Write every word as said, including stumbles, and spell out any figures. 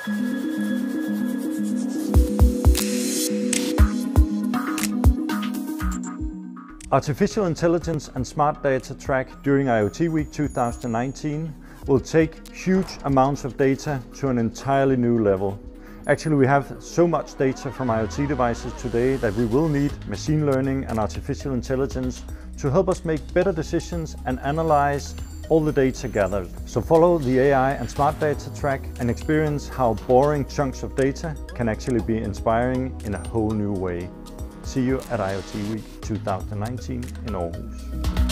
Artificial intelligence and smart data track during IoT Week two thousand nineteen will take huge amounts of data to an entirely new level. Actually, we have so much data from IoT devices today that we will need machine learning and artificial intelligence to help us make better decisions and analyze all the data gathered. So follow the A I and smart data track and experience how boring chunks of data can actually be inspiring in a whole new way. See you at IoT Week two thousand nineteen in Aarhus.